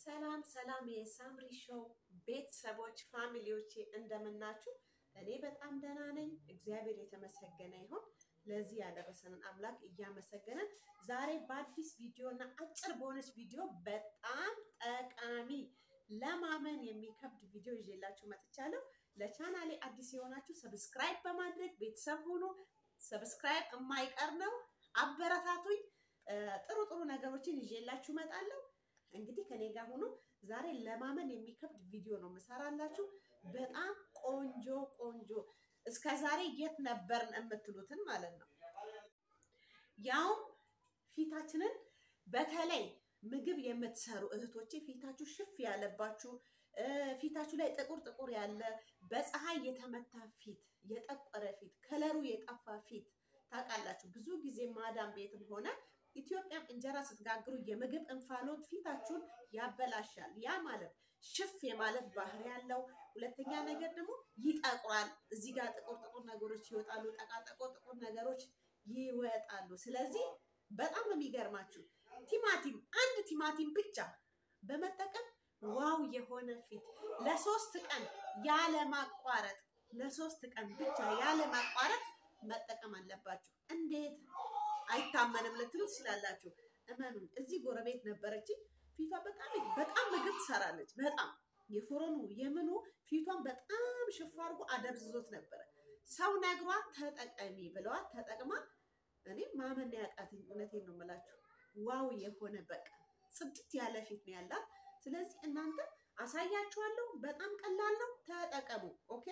ሰላም ሰላም የሳምሪ ሾው ቤተሰቦች ፋሚሊዎቼ እንደምናችሁ እኔ በጣም ደህና ነኝ እግዚአብሔር የተመሰገነ ይሁን ለዚህ ያደረሰንን አምላክ እያመሰገንን ዛሬ በአዲስ ቪዲዮና አጭር ቦነስ ቪዲዮ በጣም ጠቃሚ ለማመን የሚከብድ ቪዲዮ ይዤላችሁ መጥቻለሁ ለቻናሌ አዲስ የሆናችሁ ሰብስክራይብ በማድረግ ቤተሰብ ሁኑ ሰብስክራይብ የማይቀር ነው አበረታቱኝ ጥሩ ነገሮችን ይዤላችሁ መጣለሁ እንግዲህ ከኔ ጋር ሆኖ ዛሬ ለማመን የሚከብድ ቪዲዮ ነው መሰራላችሁ በጣም ቆንጆ እስከ ዛሬ የት ነበርን የምትሉትን ማለት ነው ያው ፊታችንን በተለይ ምግብ የምትሰሩ እህቶቼ ፊታችሁ ሽፍ ያለባችሁ ፊታችሁ ላይ ጥቁር ያለ በፀሐይ የተመታ ፊት የጠቆረ ፊት ከለሩ የጠፋ ፊት ታውቃላችሁ ብዙ ጊዜ ማዳም ቤትም ሆነ ኢትዮጵያም እንጀራ ስትጋግሩ የምግብ እንፋሎት ፊታችሁን ያበላሻል ያ ማለት ሽፍ የማለት ባህሪ ያለው ሁለተኛ ነገር ደግሞ ይጠቁራል እዚህ ጋር ጥቁር ነገሮች ይወጣሉ ጥቁር ነገሮች ይወጣሉ ስለዚህ በጣም ነው የሚገርማችሁ ቲማቲም አንድ ቲማቲም ብቻ በመጠቀም ዋው የሆነ ፊት ለሶስት ቀን ያለ ማቋረጥ ለሶስት ቀን ብቻ ያለ ማቋረጥ መጠቀም አለባችሁ እንዴት አይታመንም ልትሉ ትችላላችሁ እመኑን እዚህ ጎረቤት ነበረች ፊቷ በጣም ምግብ ትሰራለች በጣም የፎረኑ የምኑ ፊቷን በጣም ሽፍ አድርጎ አደብዝዞት ነበር ሰው ነግሯት ተጠቀሚ ብለዋት ተጠቅማ እኔ ማመን ያቃተኝ እውነቴን ነው የምላችሁ ዋው የሆነ በቃ ጽድት ያለ ፊት ነው ያላት ስለዚህ እናንተ አሳያችኋለሁ በጣም ቀላል ነው ተጠቀሙ ኦኬ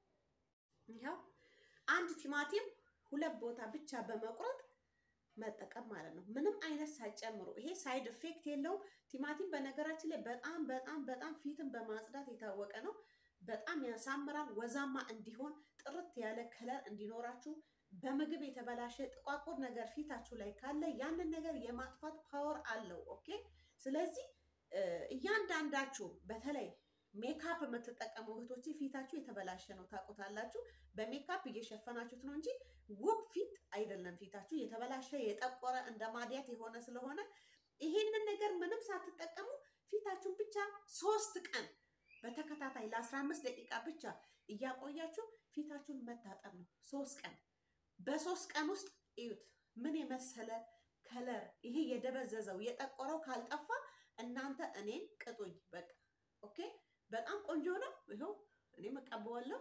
ይሄው አንድ ቲማቲም ሁለት ቦታ ብቻ በመቁረጥ መጠቀም ማለት ነው ምንም አይነት ሳይጨምሩ ይሄ ሳይድ ኢፌክት የለው ቲማቲም በነገራችን ላይ በጣም ፊትን በማጽዳት የታወቀ ነው በጣም ያሳምራል ወዛማ እንዲሆን ጥርት ያለ ከለር እንዲኖራችሁ በምግብ የተበላሸ ጥቋቁር ነገር ፊታችሁ ላይ ካለ ያንን ነገር የማጥፋት ፓወር አለው ኦኬ ስለዚህ እያንዳንዳችሁ በተለይ ሜካፕ የምትጠቀሙ እህቶቼ ፊታችሁ የተበላሸ ነው ታውቁታላችሁ በሜካፕ እየሸፈናችሁት ነው እንጂ ውብ ፊት አይደለም ፊታችሁ የተበላሸ የጠቆረ እንደ ማዲያት የሆነ ስለሆነ ይሄንን ነገር ምንም ሳትጠቀሙ ፊታችሁን ብቻ 3 ቀን በተከታታይ ለ15 ደቂቃ ብቻ እያቆያችሁ ፊታችሁን መታጠብ ነው 3 ቀን በ3 ቀን ውስጥ እዩት ምን የመሰለ ከለር ይሄ የደበዘዘው የጠቆረው ካልጠፋ እናንተ እኔን ቅጡኝ በቃ ኦኬ በጣም ቆንጆ ነው ይሄው እኔ መቀበዋለሁ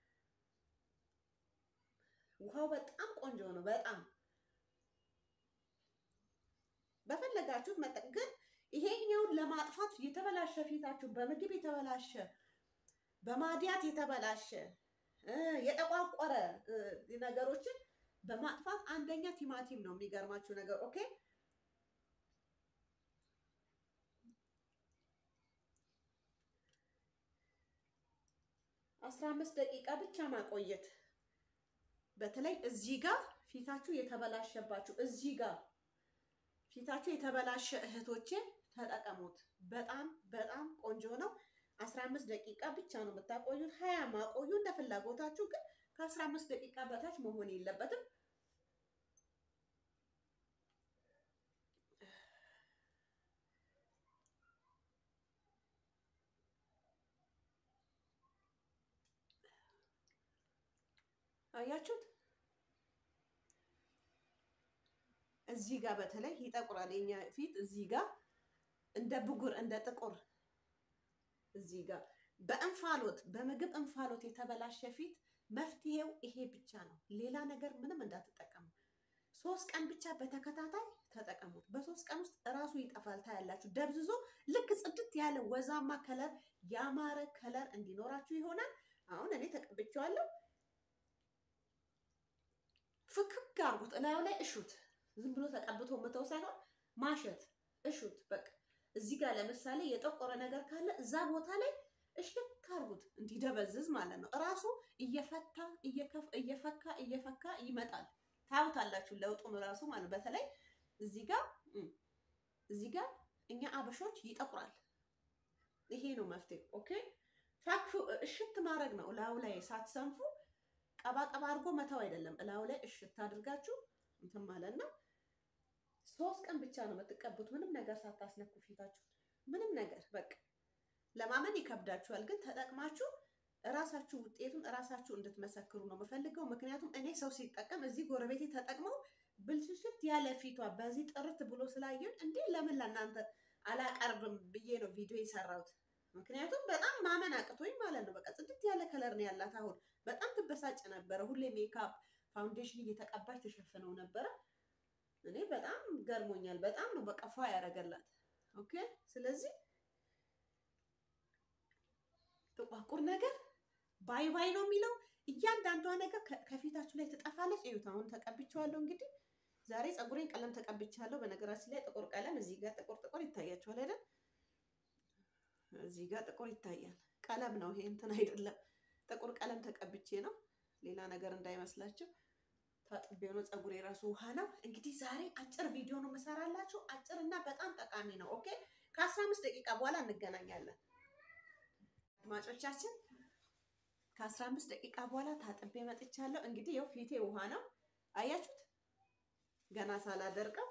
ውሃው በጣም ቆንጆ ነው በጣም በፈለጋችሁት መጠቀም ይሄኛውን ለማጥፋት የተበላሸ ፊታችሁ በምግብ የተበላሸ በማዲያት የተበላሸ የጠቋቆረ ነገሮችን በማጥፋት አንደኛ ቲማቲም ነው የሚገርማችሁ ነገር ኦኬ 15 ደቂቃ ብቻ ማቆየት በተለይ እዚህ ጋር ፊታችሁ የተበላሸባችሁ እዚህ ጋር ፊታችሁ የተበላሸ እህቶቼ ተጠቀሙት በጣም ቆንጆ ነው 15 ደቂቃ ብቻ ነው የምታቆዩት 20 ማቆዩ እንደ ፍላጎታችሁ ግን ከ15 ደቂቃ በታች መሆን የለበትም አያችሁት እዚህ ጋር በተለይ ይጠቁራል የኛ ፊት እዚህ ጋር እንደ ብጉር እንደ ጥቁር እዚህ ጋር በእንፋሎት በምግብ እንፋሎት የተበላሸ ፊት መፍትሄው ይሄ ብቻ ነው ሌላ ነገር ምንም እንዳትጠቀሙ 3 ቀን ብቻ በተከታታይ ተጠቀሙት በ3 ቀን ውስጥ ራሱ ይጠፋል ታያላችሁ ደብዝዞ ልክ ጽድት ያለ ወዛማ ከለር ያማረ ከለር እንዲኖራችሁ ይሆናል አሁን እኔ ተቀብቻለሁ ፍክክ አርጉት እላዩ ላይ እሹት ዝም ብሎ ተቀብቶ መተው ሳይሆን ማሸት እሹት በቃ እዚህ ጋር ለምሳሌ የጠቆረ ነገር ካለ እዛ ቦታ ላይ እሽክ አርጉት እንዲደበዝዝ ማለት ነው ራሱ እየፈካ ይመጣል ታውታላችሁ ለውጡን ራሱ ማለት በተለይ እዚህ ጋር እኛ አበሾች ይጠቁራል ይሄ ነው መፍትሄ ኦኬ ፋክፉ እሽት ማድረግ ነው እላዩ ላይ ሳትሰንፉ ቀባ አድርጎ መተው አይደለም እላዩ ላይ እሽት አድርጋችሁ እንትን ማለት ነው 3 ቀን ብቻ ነው የምትቀቡት ምንም ነገር ሳታስነኩ ፊታችሁ ምንም ነገር በቃ ለማመን ይከብዳችኋል፣ ግን ተጠቅማችሁ ራሳችሁ ውጤቱን ራሳችሁ እንድትመሰክሩ ነው የምፈልገው። ምክንያቱም እኔ ሰው ሲጠቀም እዚህ ጎረቤቴ ተጠቅመው ብልሽሽት ያለ ፊቷ በዚህ ጥርት ብሎ ስላየን እንዴ ለምን ለእናንተ አላቀርብም ብዬ ነው ቪዲዮ የሰራሁት። ምክንያቱም በጣም ማመን አቅቶኝ ማለት ነው። በቃ ጽድት ያለ ከለር ነው ያላት። አሁን በጣም ትበሳጭ ነበረ። ሁሌ ሜካፕ ፋውንዴሽን እየተቀባች ተሸፍነው ነበረ። እኔ በጣም ገርሞኛል። በጣም ነው በቃ ፏ ያደረገላት። ኦኬ። ስለዚህ ጥቋቁር ነገር ባይ ባይ ነው የሚለው። እያንዳንዷ ነገር ከፊታችሁ ላይ ትጠፋለች። እዩት፣ አሁን ተቀብቼዋለሁ። እንግዲህ ዛሬ ፀጉሬን ቀለም ተቀብቻለሁ። በነገራችን ላይ ጥቁር ቀለም እዚህ ጋር ጥቁር ይታያችኋል አይደል? እዚህ ጋር ጥቁር ይታያል። ቀለም ነው ይሄ፣ እንትን አይደለም። ጥቁር ቀለም ተቀብቼ ነው፣ ሌላ ነገር እንዳይመስላችሁ። ታጥቤው ነው። ፀጉሬ ራሱ ውሃ ነው። እንግዲህ ዛሬ አጭር ቪዲዮ ነው መሰራላችሁ። አጭር እና በጣም ጠቃሚ ነው። ኦኬ። ከ15 ደቂቃ በኋላ እንገናኛለን አድማጮቻችን። ከ15 ደቂቃ በኋላ ታጥቤ መጥቻለሁ። እንግዲህ ያው ፊቴ ውሃ ነው አያችሁት፣ ገና ሳላደርቀው።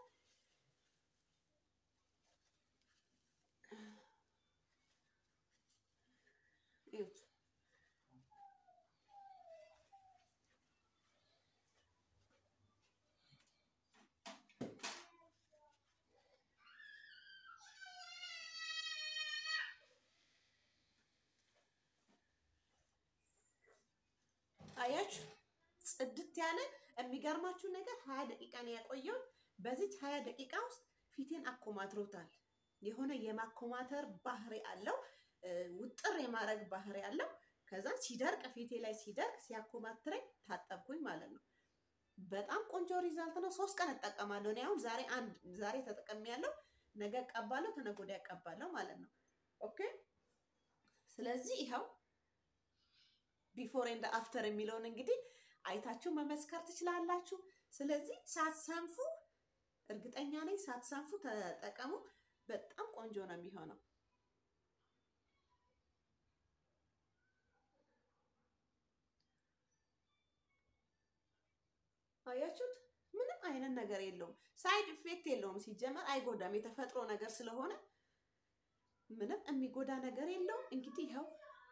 እዩት፣ አያችሁ ጽድት ያለ። የሚገርማችሁ ነገር 20 ደቂቃ ነው ያቆየው። በዚህ 20 ደቂቃ ውስጥ ፊቴን አኮማትሮታል። የሆነ የማኮማተር ባህሪ አለው፣ ውጥር የማድረግ ባህሪ አለው። ከዛ ሲደርቅ ፊቴ ላይ ሲደርቅ ሲያኮማትረኝ ታጠብኩኝ ማለት ነው። በጣም ቆንጆ ሪዛልት ነው። 3 ቀን እጠቀማለሁ። እኔ አሁን ዛሬ ተጠቅሜያለሁ፣ ነገ እቀባለሁ፣ ተነገ ወዲያ እቀባለሁ ማለት ነው። ኦኬ። ስለዚህ ይኸው ቢፎር ኤንድ አፍተር የሚለውን እንግዲህ አይታችሁ መመስከር ትችላላችሁ። ስለዚህ ሳትሰንፉ፣ እርግጠኛ ነኝ ሳትሰንፉ ተጠቀሙ። በጣም ቆንጆ ነው የሚሆነው። አያችሁት? ምንም አይነት ነገር የለውም፣ ሳይድ ኢፌክት የለውም። ሲጀመር አይጎዳም፣ የተፈጥሮ ነገር ስለሆነ ምንም የሚጎዳ ነገር የለውም። እንግዲህ ይኸው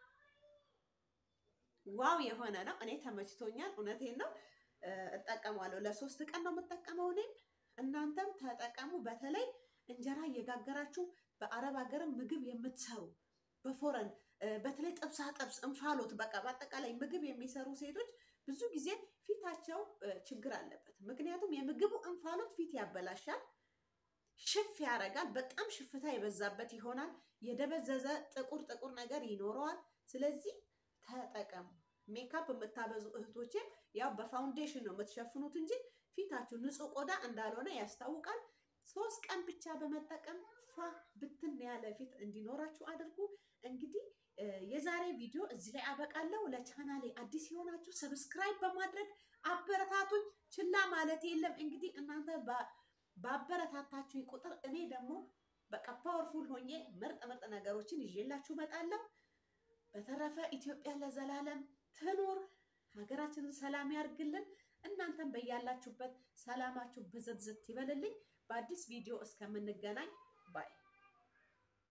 ዋው የሆነ ነው። እኔ ተመችቶኛል። እውነቴን ነው። እጠቀማለሁ። ለ3 ቀን ነው የምጠቀመው። እኔም እናንተም ተጠቀሙ። በተለይ እንጀራ እየጋገራችሁ በአረብ ሀገርም ምግብ የምትሰሩ በፎረን በተለይ ጥብሳ ጥብስ፣ እንፋሎት፣ በቃ በአጠቃላይ ምግብ የሚሰሩ ሴቶች ብዙ ጊዜ ፊታቸው ችግር አለበት። ምክንያቱም የምግቡ እንፋሎት ፊት ያበላሻል፣ ሽፍ ያደርጋል፣ በጣም ሽፍታ የበዛበት ይሆናል፣ የደበዘዘ ጥቁር ነገር ይኖረዋል። ስለዚህ ተጠቀሙ። ሜካፕ የምታበዙ እህቶቼ ያው በፋውንዴሽን ነው የምትሸፍኑት እንጂ ፊታችሁ ንጹህ ቆዳ እንዳልሆነ ያስታውቃል። 3 ቀን ብቻ በመጠቀም ፋ ብትን ያለ ፊት እንዲኖራችሁ አድርጉ። እንግዲህ የዛሬ ቪዲዮ እዚህ ላይ አበቃለሁ። ለቻናሌ አዲስ የሆናችሁ ሰብስክራይብ በማድረግ አበረታቱኝ። ችላ ማለት የለም። እንግዲህ እናንተ ባበረታታችሁ ቁጥር እኔ ደግሞ በቃ ፓወርፉል ሆኜ ምርጥ ነገሮችን ይዤላችሁ እመጣለሁ። በተረፈ ኢትዮጵያ ለዘላለም ትኑር፣ ሀገራችንን ሰላም ያርግልን። እናንተም በያላችሁበት ሰላማችሁ ብዝት ይበልልኝ። በአዲስ ቪዲዮ እስከምንገናኝ